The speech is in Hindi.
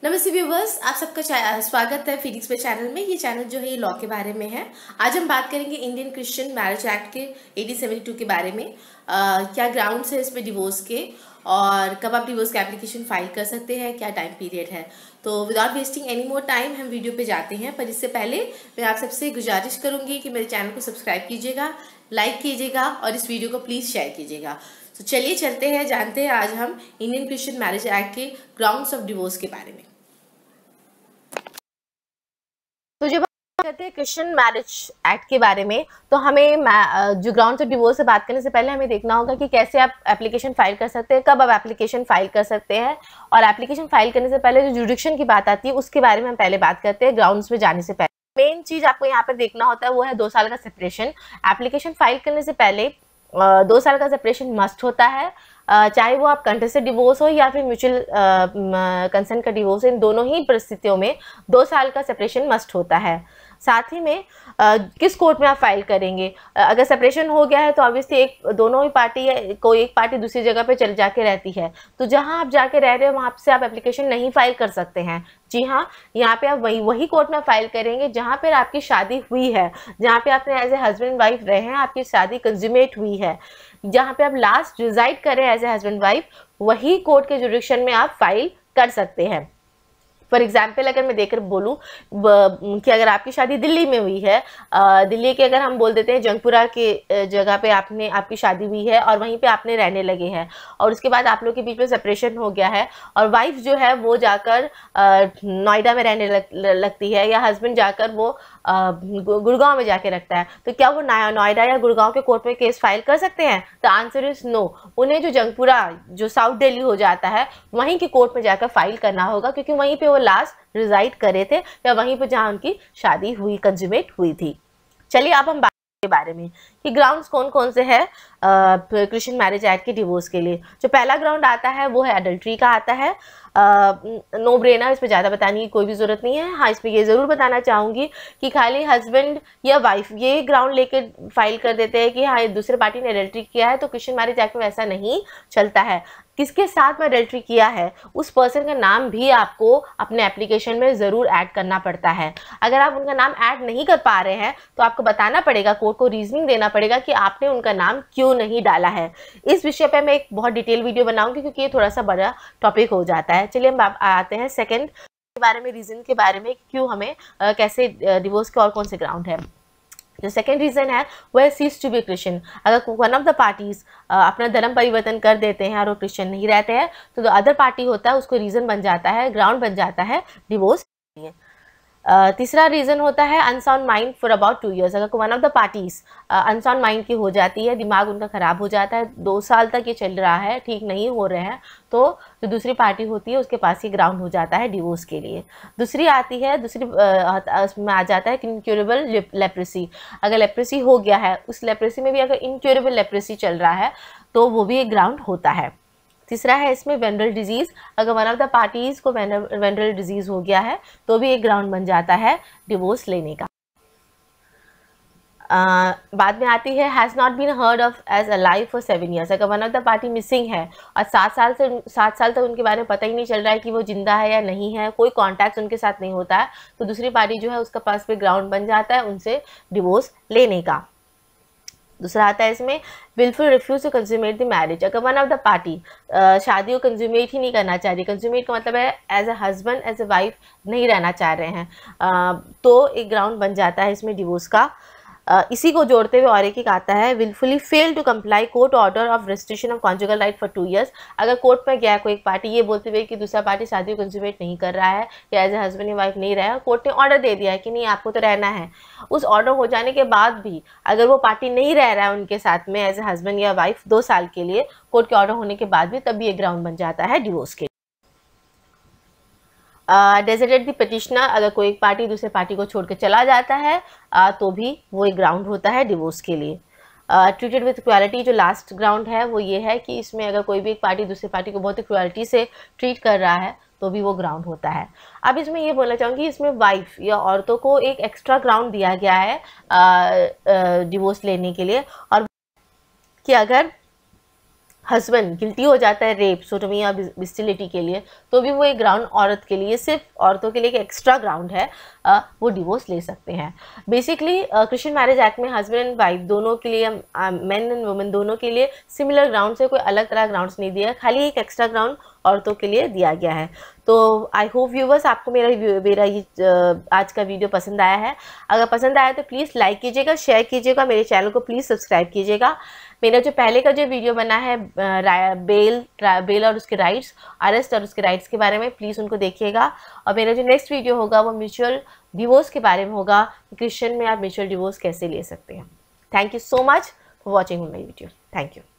नमस्ते व्यूवर्स, आप सबका स्वागत है फिनिक्स पे चैनल में। ये चैनल जो है ये लॉ के बारे में है। आज हम बात करेंगे इंडियन क्रिश्चियन मैरिज एक्ट के 1872 के बारे में। क्या ग्राउंड्स है इसमें डिवोर्स के, और कब आप डिवोर्स का एप्लीकेशन फाइल कर सकते हैं, क्या टाइम पीरियड है। तो without wasting any more time हम वीडियो पे जाते हैं। पर इससे पहले मैं आप सबसे गुजारिश करूंगी कि मेरे चैनल को सब्सक्राइब कीजिएगा, लाइक कीजिएगा और इस वीडियो को प्लीज़ शेयर कीजिएगा। तो चलिए चलते हैं, जानते हैं आज हम इंडियन क्रिश्चियन मैरिज एक्ट के ग्राउंड्स ऑफ डिवोर्स के बारे में। तो जब बात करते हैं क्रिश्चियन मैरिज एक्ट के बारे में, तो हमें जो ग्राउंड्स ऑफ डिवोर्स से बात करने से पहले हमें देखना होगा कि कैसे आप एप्लीकेशन फाइल कर सकते हैं, कब आप एप्लीकेशन फाइल कर सकते हैं। और एप्लीकेशन फाइल करने से पहले जो जुडिक्शन की बात आती है उसके बारे में हम पहले बात करते हैं। ग्राउंड्स पे जाने से पहले मेन चीज आपको यहाँ पर देखना होता है वो है 2 साल का सेपरेशन। एप्लीकेशन फाइल करने से पहले 2 साल का सेपरेशन मस्ट होता है, चाहे वो आप कंटेस्टेड डिवोर्स हो या फिर म्यूचुअल कंसेंट का डिवोर्स, इन दोनों ही परिस्थितियों में 2 साल का सेपरेशन मस्ट होता है। साथ ही में किस कोर्ट में आप फाइल करेंगे, अगर सेपरेशन हो गया है तो ऑब्वियसली दोनों ही पार्टी कोई एक पार्टी दूसरी जगह पे चल जाके रहती है, तो जहां आप जाके रह रहे हो वहां से आप एप्लीकेशन नहीं फाइल कर सकते हैं। जी हाँ, यहाँ पे आप वही कोर्ट में फाइल करेंगे जहाँ पर आपकी शादी हुई है, जहाँ पे आपने एज ए हस्बैंड वाइफ रहे हैं, आपकी शादी कंज्यूमेट हुई है, जहाँ पे आप लास्ट रिजाइड करें एज ए हस्बैंड वाइफ, वही कोर्ट के जुडिक्शन में आप फाइल कर सकते हैं। फॉर एग्जाम्पल अगर मैं देकर बोलूँ कि अगर आपकी शादी दिल्ली में हुई है, दिल्ली के अगर हम बोल देते हैं जंगपुरा के जगह पे आपकी शादी हुई है और वहीं पे आपने रहने लगे हैं, और उसके बाद आप लोग के बीच में सेपरेशन हो गया है और वाइफ जो है वो जाकर नोएडा में रहने लगती है, या हस्बैंड जाकर वो गुड़गांव में जाके रखता है, तो क्या वो नोएडा या गुड़गांव के कोर्ट में केस फाइल कर सकते हैं? The answer is no. उन्हें जो जंगपुरा जो साउथ दिल्ली हो जाता है वहीं के कोर्ट में जाकर फाइल करना होगा, क्योंकि वहीं पे वो लास्ट रिजाइड करे थे या वहीं पे जहां उनकी शादी हुई, कंज्यूमेट हुई थी। चलिए अब हम बात के बारे में कि ग्राउंड्स कौन कौन से हैं क्रिश्चियन मैरिज एक्ट के डिवोर्स के लिए। जो पहला ग्राउंड आता है वो है एडल्ट्री का आता है। नो ब्रेनर, इस पर ज़्यादा बताने की कोई भी ज़रूरत नहीं है। हाँ, इसमें ये ज़रूर बताना चाहूँगी कि खाली हस्बैंड या वाइफ ये ग्राउंड लेके फाइल कर देते हैं कि हाँ दूसरे पार्टी ने एडल्ट्री किया है, तो क्रिश्चियन मैरिज एक्ट में ऐसा नहीं चलता है। किसके साथ में एडल्ट्री किया है उस पर्सन का नाम भी आपको अपने एप्लीकेशन में ज़रूर ऐड करना पड़ता है। अगर आप उनका नाम ऐड नहीं कर पा रहे हैं तो आपको बताना पड़ेगा, कोर्ट को रीजनिंग देना पड़ेगा कि आपने उनका नाम क्यों नहीं डाला है। इस विषय पे मैं एक बहुत डिटेल वीडियो बनाऊंगी क्योंकि ये थोड़ा सा बड़ा टॉपिक हो जाता है। चलिए हम आते हैं सेकंड के बारे में, रीजन के बारे में, क्यों हमें कैसे डिवोर्स के और कौन से ग्राउंड है। जो सेकेंड रीजन है वो है सीज टू बी क्रिश्चियन। अगर वन ऑफ द पार्टीज अपना धर्म परिवर्तन कर देते हैं और वो क्रिश्चियन नहीं रहते हैं तो जो अदर पार्टी होता है उसको रीजन बन जाता है, ग्राउंड बन जाता है डिवोर्स के लिए। तीसरा रीजन होता है unsound mind for about 2 years। अगर one of the parties unsound mind की हो जाती है, दिमाग उनका खराब हो जाता है, 2 साल तक ये चल रहा है, ठीक नहीं हो रहे हैं, तो जो दूसरी पार्टी होती है उसके पास ये ग्राउंड हो जाता है डिवोर्स के लिए। दूसरी उसमें आ जाता है इनक्योरेबल लेप्रेसी। अगर लेप्रेसी हो गया है, उस लेप्रेसी में भी अगर इनक्योरेबल लेप्रेसी चल रहा है तो वो भी एक ग्राउंड होता है। तीसरा है इसमें वेनरल डिजीज। अगर वन ऑफ द पार्टीज को वेनरल डिजीज हो गया है तो भी एक ग्राउंड बन जाता है डिवोर्स लेने का। बाद में आती है has not been heard of as alive for 7 years। अगर one of the party missing है और 7 साल तक उनके बारे में पता ही नहीं चल रहा है कि वो जिंदा है या नहीं है, कोई कॉन्टैक्ट उनके साथ नहीं होता है, तो दूसरी पार्टी जो है उसका पास पे ग्राउंड बन जाता है उनसे डिवोर्स लेने का। दूसरा आता है इसमें wilful refuse to consummate the marriage. अगर वन ऑफ द पार्टी शादी को कंज्यूमेट ही नहीं करना चाह रही, कंज्यूमेट का मतलब है as a husband as a wife नहीं रहना चाह रहे हैं, तो एक ग्राउंड बन जाता है इसमें डिवोर्स का। इसी को जोड़ते हुए और एक आता है wilfully fail to comply court order of restriction of conjugal right for 2 years। अगर कोर्ट में गया कोई एक पार्टी ये बोलते हुए कि दूसरा पार्टी शादी को कंज्यूमेट नहीं कर रहा है या एज ए हस्बैंड या वाइफ नहीं रहा है, कोर्ट ने ऑर्डर दे दिया है कि नहीं आपको तो रहना है, उस ऑर्डर हो जाने के बाद भी अगर वो पार्टी नहीं रह रहा है उनके साथ में एज ए हस्बैंड या वाइफ 2 साल के लिए, कोर्ट के ऑर्डर होने के बाद भी, तभी ये ग्राउंड बन जाता है डिवोर्स के। Deserted the petitioner. अगर कोई एक पार्टी दूसरे पार्टी को छोड़ के चला जाता है तो भी वो एक ग्राउंड होता है डिवोर्स के लिए। ट्रीटेड विथ क्रुएलिटी, जो लास्ट ग्राउंड है वो ये है कि इसमें अगर कोई भी एक पार्टी दूसरी पार्टी को बहुत ही क्रुएलिटी से ट्रीट कर रहा है तो भी वो ग्राउंड होता है। अब इसमें ये बोलना चाहूँगी, इसमें वाइफ या औरतों को एक एक्स्ट्रा ग्राउंड दिया गया है डिवोर्स लेने के लिए, और कि अगर हस्बैंड गिल्टी हो जाता है रेप, सोटोमी या बिस्टिलिटी के लिए, तो भी वो एक ग्राउंड औरत के लिए, सिर्फ औरतों के लिए एक एक्स्ट्रा ग्राउंड है, वो डिवोर्स ले सकते हैं। बेसिकली क्रिश्चियन मैरिज एक्ट में हस्बैंड एंड वाइफ दोनों के लिए, मेन एंड वुमेन दोनों के लिए सिमिलर ग्राउंड से, कोई अलग तरह ग्राउंड्स नहीं दिया, खाली एक एक्स्ट्रा ग्राउंड औरतों के लिए दिया गया है। तो आई होप व्यूवर्स आपको मेरा ये आज का वीडियो पसंद आया है। अगर पसंद आया तो प्लीज़ लाइक कीजिएगा, शेयर कीजिएगा, मेरे चैनल को प्लीज़ सब्सक्राइब कीजिएगा। मेरा जो पहले का जो वीडियो बना है बेल और उसके राइट्स, अरेस्ट और उसके राइट्स के बारे में, प्लीज़ उनको देखिएगा। और मेरा जो नेक्स्ट वीडियो होगा वो म्यूचुअल डिवोर्स के बारे में होगा, क्रिश्चियन में आप म्यूचुअल डिवोर्स कैसे ले सकते हैं। Thank you so much for watching my video. Thank you.